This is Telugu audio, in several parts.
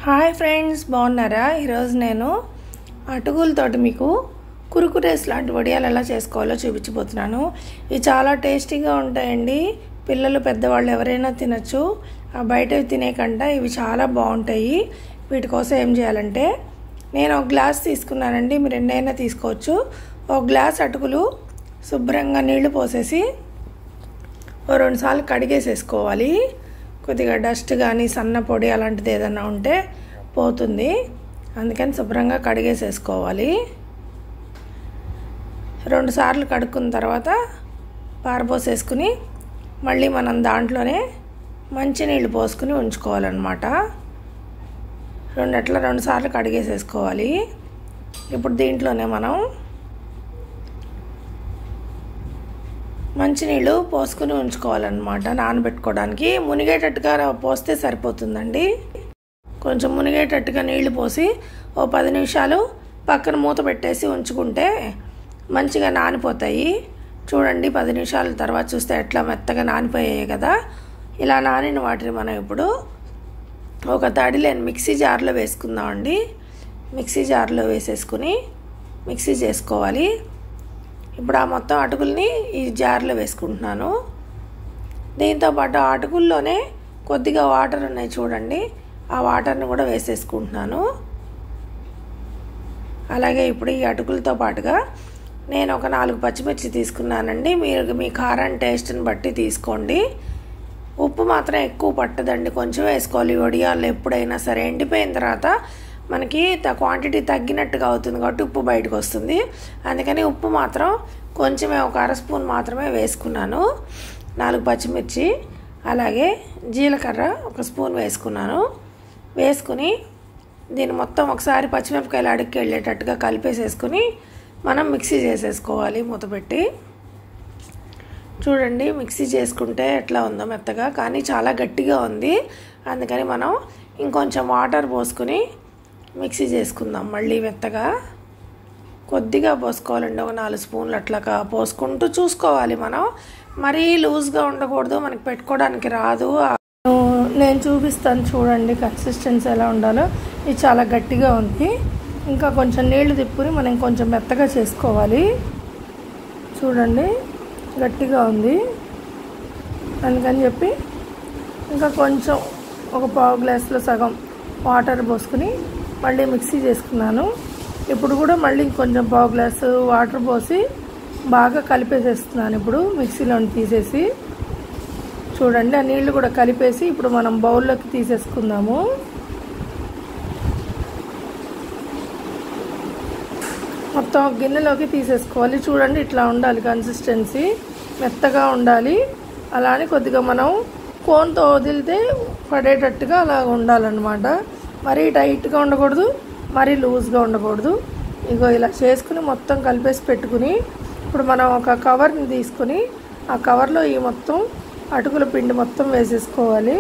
హాయ్ ఫ్రెండ్స్, బాగున్నారా? ఈరోజు నేను అటుకులతోటి మీకు కురుకురేస్ లాంటి వడియాలు ఎలా చేసుకోవాలో చూపించబోతున్నాను. ఇవి చాలా టేస్టీగా ఉంటాయండి. పిల్లలు పెద్దవాళ్ళు ఎవరైనా తినచ్చు. బయటవి తినేకంటే ఇవి చాలా బాగుంటాయి. వీటి కోసం ఏం చేయాలంటే, నేను ఒక గ్లాస్ తీసుకున్నానండి. మీరు ఎన్నైనా తీసుకోవచ్చు. ఒక గ్లాస్ అటుకులు శుభ్రంగా నీళ్లు పోసేసి ఓ 2 సార్లు కడిగేసేసుకోవాలి. కొద్దిగా డస్ట్ కానీ సన్న పొడి అలాంటిది ఏదైనా ఉంటే పోతుంది. అందుకని శుభ్రంగా కడిగేసేసుకోవాలి. 2 సార్లు కడుక్కున్న తర్వాత పారపోసేసుకుని మళ్ళీ మనం దాంట్లోనే మంచినీళ్ళు పోసుకుని ఉంచుకోవాలన్నమాట. 2 సార్లు కడిగేసేసుకోవాలి. ఇప్పుడు దీంట్లోనే మనం మంచినీళ్ళు పోసుకుని ఉంచుకోవాలన్నమాట. నానబెట్టుకోవడానికి మునిగేటట్టుగా పోస్తే సరిపోతుందండి. కొంచెం మునిగేటట్టుగా నీళ్లు పోసి ఓ 10 నిమిషాలు పక్కన మూత పెట్టేసి ఉంచుకుంటే మంచిగా నానిపోతాయి. చూడండి, 10 నిమిషాల తర్వాత చూస్తే ఎట్లా మెత్తగా నానిపోయాయి కదా. ఇలా నానిన వాటిని మనం ఇప్పుడు ఒక తడిలేని మిక్సీ జార్లో వేసుకుందామండి. మిక్సీ జార్లో వేసేసుకుని మిక్సీ చేసుకోవాలి. ఇప్పుడు ఆ మొత్తం అటుకుల్ని ఈ జార్లో వేసుకుంటున్నాను. దీంతోపాటు ఆ అటుకుల్లోనే కొద్దిగా వాటర్ ఉన్నాయి చూడండి, ఆ వాటర్ని కూడా వేసేసుకుంటున్నాను. అలాగే ఇప్పుడు ఈ అటుకులతో పాటుగా నేను ఒక 4 పచ్చిమిర్చి తీసుకున్నానండి. మీరు మీ కారం టేస్ట్ని బట్టి తీసుకోండి. ఉప్పు మాత్రం ఎక్కువ పట్టదండి, కొంచెం వేసుకోవాలి. వడియాలు ఎప్పుడైనా సరే ఎండిపోయిన తర్వాత మనకి క్వాంటిటీ తగ్గినట్టుగా అవుతుంది కాబట్టి ఉప్పు బయటకు వస్తుంది. అందుకని ఉప్పు మాత్రం కొంచెమే, ఒక 1/2 స్పూన్ మాత్రమే వేసుకున్నాను. 4 పచ్చిమిర్చి, అలాగే జీలకర్ర 1 స్పూన్ వేసుకున్నాను. వేసుకుని దీన్ని మొత్తం ఒకసారి పచ్చిమిరపకాయలు అడుక్కి వెళ్ళేటట్టుగా కలిపేసేసుకుని మనం మిక్సీ చేసేసుకోవాలి మూత పెట్టి. చూడండి, మిక్సీ చేసుకుంటే ఎట్లా ఉందో మెత్తగా, కానీ చాలా గట్టిగా ఉంది. అందుకని మనం ఇంకొంచెం వాటర్ పోసుకుని మిక్సీ చేసుకుందాం. మళ్ళీ మెత్తగా కొద్దిగా పోసుకోవాలండి, ఒక 4 స్పూన్లు అట్లా పోసుకుంటూ చూసుకోవాలి. మనం మరీ లూజ్గా ఉండకూడదు, మనకి పెట్టుకోవడానికి రాదు. నేను చూపిస్తాను చూడండి కన్సిస్టెన్సీ ఎలా ఉండాలో. ఇది చాలా గట్టిగా ఉంది. ఇంకా కొంచెం నీళ్లు తిప్పుని మనం కొంచెం మెత్తగా చేసుకోవాలి. చూడండి, గట్టిగా ఉంది. అందుకని చెప్పి ఇంకా కొంచెం ఒక పావు గ్లాసులో సగం వాటర్ పోసుకుని మళ్ళీ మిక్సీ చేసుకున్నాను. ఇప్పుడు కూడా మళ్ళీ కొంచెం పావు గ్లాసు వాటర్ పోసి బాగా కలిపేసేస్తున్నాను. ఇప్పుడు మిక్సీలో తీసేసి చూడండి, ఆ నీళ్లు కూడా కలిపేసి ఇప్పుడు మనం బౌల్లోకి తీసేసుకుందాము. మొత్తం గిన్నెలోకి తీసేసుకోవాలి. చూడండి, ఇట్లా ఉండాలి కన్సిస్టెన్సీ, మెత్తగా ఉండాలి. అలానే కొద్దిగా మనం కోన్తో వదిలితే పడేటట్టుగా అలా ఉండాలన్నమాట. మరీ టైట్గా ఉండకూడదు, మరీ లూజ్గా ఉండకూడదు. ఇగో ఇలా చేసుకుని మొత్తం కలిపేసి పెట్టుకుని ఇప్పుడు మనం ఒక కవర్ని తీసుకుని ఆ కవర్లో ఈ మొత్తం అటుకుల పిండి మొత్తం వేసేసుకోవాలి.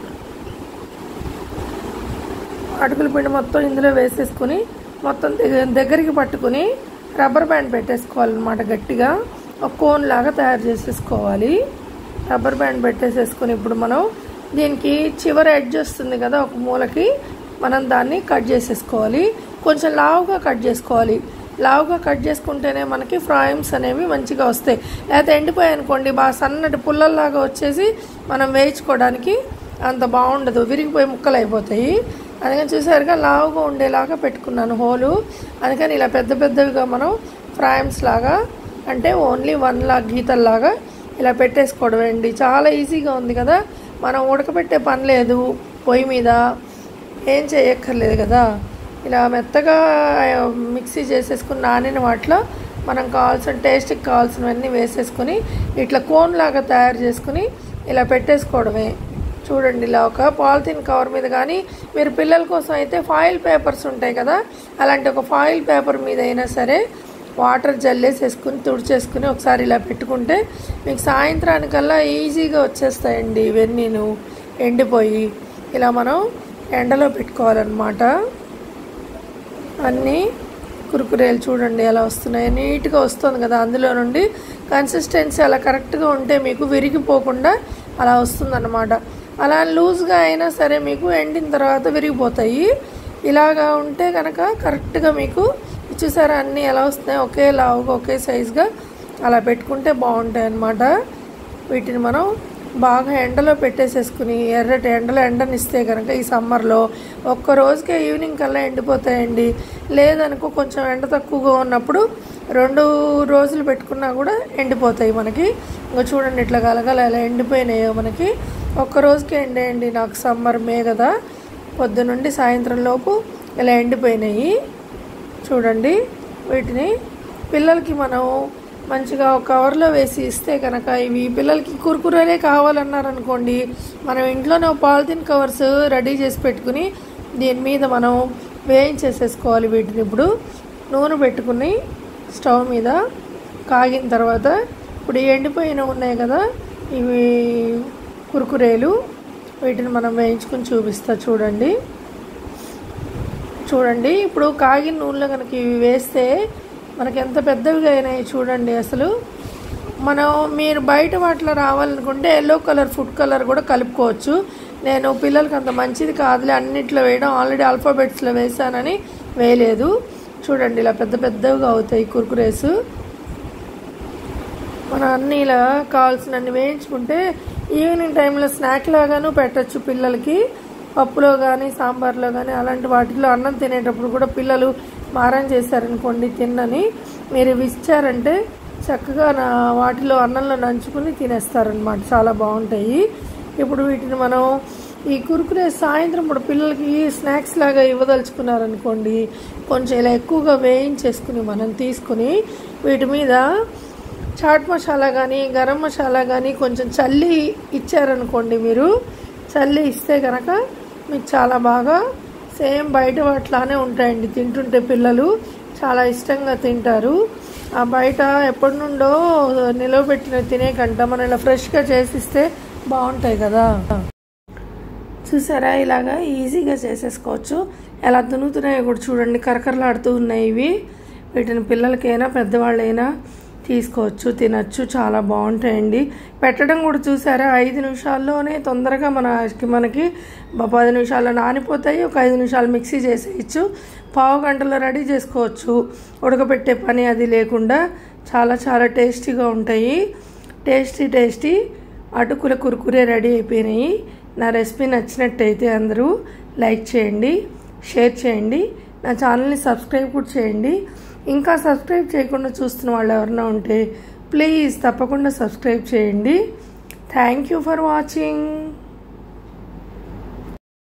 అటుకుల పిండి మొత్తం ఇందులో వేసేసుకుని మొత్తం దగ్గరికి పట్టుకుని రబ్బర్ బ్యాండ్ పెట్టేసుకోవాలన్నమాట. గట్టిగా ఒక కోన్ లాగా తయారు చేసేసుకోవాలి. రబ్బర్ బ్యాండ్ పెట్టేసేసుకుని ఇప్పుడు మనం దీనికి చివరి ఎడ్జ్ వస్తుంది కదా, ఒక మూలకి మనం దాన్ని కట్ చేసేసుకోవాలి. కొంచెం లావుగా కట్ చేసుకోవాలి. లావుగా కట్ చేసుకుంటేనే మనకి ఫ్రాయిమ్స్ అనేవి మంచిగా వస్తాయి. లేకపోతే ఎండిపోయాయి అనుకోండి, బాగా సన్నటి పుల్లల్లాగా వచ్చేసి మనం వేయించుకోవడానికి అంత బాగుండదు, విరిగిపోయి ముక్కలు అయిపోతాయి. అందుకని చూసారుగా లావుగా ఉండేలాగా పెట్టుకున్నాను హోలు. అందుకని ఇలా పెద్ద పెద్దగా మనం ఫ్రాయిమ్స్ లాగా, అంటే ఓన్లీ 1 గీతల్లాగా ఇలా పెట్టేసుకోవడం అండి. చాలా ఈజీగా ఉంది కదా. మనం ఉడకబెట్టే పని లేదు, పొయ్యి మీద ఏం చేయక్కర్లేదు కదా. ఇలా మెత్తగా మిక్సీ చేసేసుకుని నానిన వాటిలో మనం కావాల్సిన టేస్ట్కి కావాల్సినవన్నీ వేసేసుకుని ఇట్లా కోన్ లాగా తయారు చేసుకుని ఇలా పెట్టేసుకోవడమే. చూడండి, ఇలా ఒక పాలిథిన్ కవర్ మీద కానీ, మీరు పిల్లల కోసం అయితే ఫాయిల్ పేపర్స్ ఉంటాయి కదా, అలాంటి ఒక ఫాయిల్ పేపర్ మీద అయినా సరే వాటర్ జల్లేసేసుకుని తుడిచేసుకుని ఒకసారి ఇలా పెట్టుకుంటే మీకు సాయంత్రానికల్లా ఈజీగా వచ్చేస్తాయండి ఇవన్నీను ఎండిపోయి. ఇలా మనం ఎండలో పెట్టుకోవాలన్నమాట. అన్నీ కురుకురేలు చూడండి ఎలా వస్తున్నాయి, నీట్గా వస్తుంది కదా. అందులో నుండి కన్సిస్టెన్సీ అలా కరెక్ట్గా ఉంటే మీకు విరిగిపోకుండా అలా వస్తుందన్నమాట. అలా లూజ్గా అయినా సరే మీకు ఎండిన తర్వాత విరిగిపోతాయి. ఇలాగా ఉంటే కనుక కరెక్ట్గా మీకు చూసారా అన్నీ ఎలా వస్తున్నాయి, ఒకే లావుగా ఒకే సైజుగా అలా పెట్టుకుంటే బాగుంటాయి అన్నమాట. వీటిని మనం బాగా ఎండలో పెట్టేసేసుకుని ఎర్రటి ఎండలో ఎండనిస్తే కనుక ఈ సమ్మర్లో ఒక్క రోజుకే ఈవినింగ్ కల్లా ఎండిపోతాయండి. లేదనుకో కొంచెం ఎండ తక్కువగా ఉన్నప్పుడు 2 రోజులు పెట్టుకున్నా కూడా ఎండిపోతాయి మనకి. ఇంకా చూడండి ఇట్లా గలగల ఎలా ఎండిపోయినాయో మనకి. ఒక్క రోజుకే ఎండేయండి. నాకు సమ్మర్ మే కదా, పొద్దునుండి సాయంత్రం లోపు ఇలా ఎండిపోయినాయి చూడండి. వీటిని పిల్లలకి మనం మంచిగా ఒక కవర్లో వేసి ఇస్తే కనుక ఇవి పిల్లలకి కుర్కురేలే కావాలన్నారనుకోండి, మనం ఇంట్లోనే పాలిథిన్ కవర్స్ రెడీ చేసి పెట్టుకుని దీని మీద మనం వేయించేసేసుకోవాలి. వీటిని ఇప్పుడు నూనె పెట్టుకుని స్టవ్ మీద కాగిన తర్వాత ఇప్పుడు ఎండిపోయిన ఉన్నాయి కదా ఇవి కుర్కురేలు, వీటిని మనం వేయించుకుని చూపిస్తా చూడండి. చూడండి ఇప్పుడు కాగిన నూనెలో కనుక ఇవి వేస్తే మనకి ఎంత పెద్దవిగా అయినాయి చూడండి. అసలు మీరు బయట వాటిలో రావాలనుకుంటే ఎల్లో కలర్ ఫుడ్ కలర్ కూడా కలుపుకోవచ్చు. నేను పిల్లలకి అంత మంచిది కాదులే అన్నిట్లో వేయడం, ఆల్రెడీ ఆల్ఫాబెట్స్లో వేసానని వేయలేదు. చూడండి ఇలా పెద్ద పెద్దవిగా అవుతాయి కుర్కురేస్. మనం అన్నీ ఇలా కావాల్సినన్ని వేయించుకుంటే ఈవినింగ్ టైంలో స్నాక్ లాగాను పెట్టచ్చు పిల్లలకి. పప్పులో కానీ సాంబార్లో కానీ అలాంటి వాటిలో అన్నం తినేటప్పుడు కూడా పిల్లలు మారం చేశారనుకోండి తిన్నని, మీరు ఇవి ఇచ్చారంటే చక్కగా వాటిలో అన్నంలో నంచుకుని తినేస్తారనమాట. చాలా బాగుంటాయి. ఇప్పుడు వీటిని మనం ఈ కుర్కురే సాయంత్రం ఇప్పుడు పిల్లలకి స్నాక్స్ లాగా ఇవ్వదలుచుకున్నారనుకోండి, కొంచెం ఇలా ఎక్కువగా వేయించేసుకుని మనం తీసుకుని వీటి మీద చాట్ మసాలా కానీ గరం మసాలా కానీ కొంచెం చల్లి ఇచ్చారనుకోండి, మీరు చల్లి ఇస్తే కనుక మీకు చాలా బాగా సేమ్ బయట వాటిలానే ఉంటాయండి. తింటుంటే పిల్లలు చాలా ఇష్టంగా తింటారు. ఆ బయట ఎప్పటి నుండో నిలవబెట్టిన తినే కంట మనం ఇలా ఫ్రెష్గా చేసిస్తే బాగుంటాయి కదా. చూసారా ఇలాగా ఈజీగా చేసేసుకోవచ్చు. ఎలా తునుగుతున్నాయో కూడా చూడండి, కరకరలాడుతూ ఉన్నాయి ఇవి. వీటిని పిల్లలకైనా పెద్దవాళ్ళైనా తీసుకోవచ్చు, తినచ్చు, చాలా బాగుంటాయండి. పెట్టడం కూడా చూసారా 5 నిమిషాల్లోనే తొందరగా మనకి 10 నిమిషాల్లో నానిపోతాయి. ఒక 5 నిమిషాలు మిక్సీ చేసేయచ్చు, పావు గంటలో రెడీ చేసుకోవచ్చు. ఉడకబెట్టే పని అది లేకుండా చాలా చాలా టేస్టీగా ఉంటాయి. టేస్టీ అటుకుల కుర్కురే రెడీ అయిపోయినాయి. నా రెసిపీ నచ్చినట్టయితే అందరూ లైక్ చేయండి, షేర్ చేయండి, నా ఛానల్ని సబ్స్క్రైబ్ కూడా చేయండి. ఇంకా సబ్స్క్రైబ్ చేయకుండా చూస్తున్న వాళ్ళు ఎవరైనా ఉంటే ప్లీజ్ తప్పకుండా సబ్స్క్రైబ్ చేయండి. Thank you for watching.